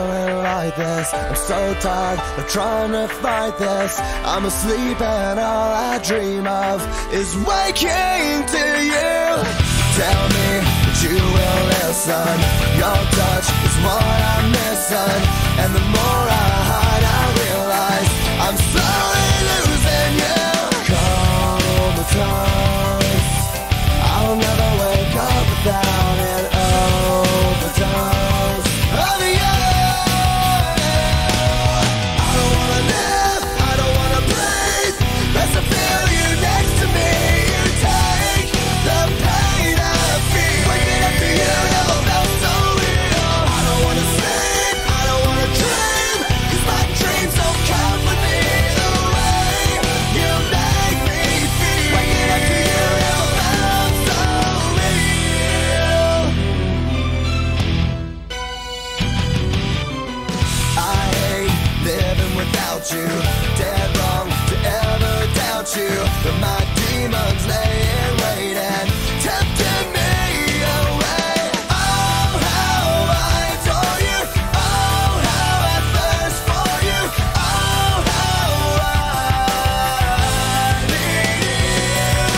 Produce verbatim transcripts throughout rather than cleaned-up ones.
feeling like this. I'm so tired of trying to fight this. I'm asleep and all I dream of is waking to you. Tell me that you will listen. Your touch is what I'm missing, and the more I hide, I realize I'm slowly losing you. Comatose, I'll never wake up without an overdose of you. I don't wanna live, I don't wanna breathe, best to feel you next to me. You take the pain I feel. Waking up to you never felt so real. I don't wanna sleep, I don't wanna dream, 'cause my dreams don't come with me. The way you make me feel. Waking up to you never felt so real. I hate living without you. Dead wrong to ever doubt you, but my demons lay in wait and tempting me away. Oh, how I adore you. Oh, how I thirst for you. Oh, how I need you.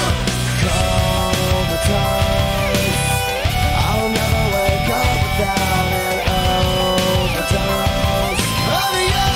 Comatose, I'll never wake up without an overdose of you.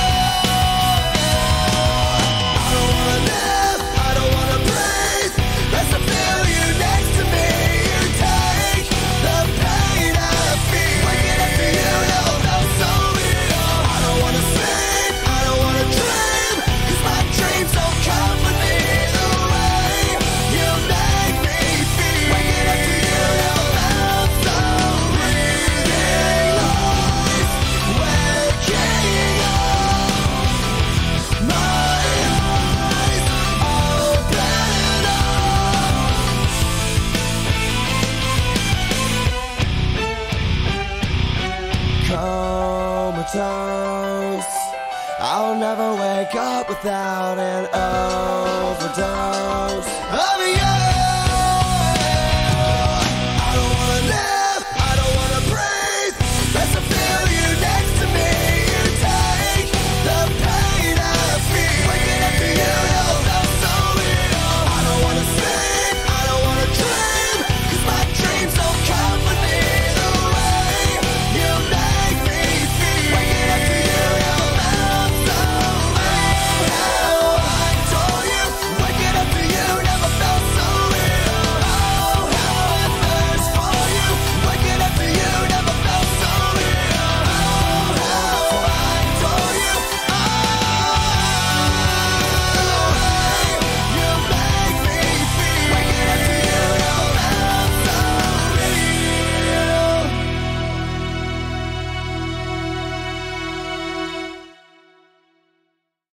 I don't wanna live, I don't wanna breathe, best to feel you next to me. You take the pain I feel. Waking up to you never felt so real. I don't wanna sleep, I don't wanna dream, 'cause my dreams don't come with me. The way you make me feel. Waking up to you never felt so real. Waking up, my eyes open up. Comatose, I'll never wake up without an overdose of you.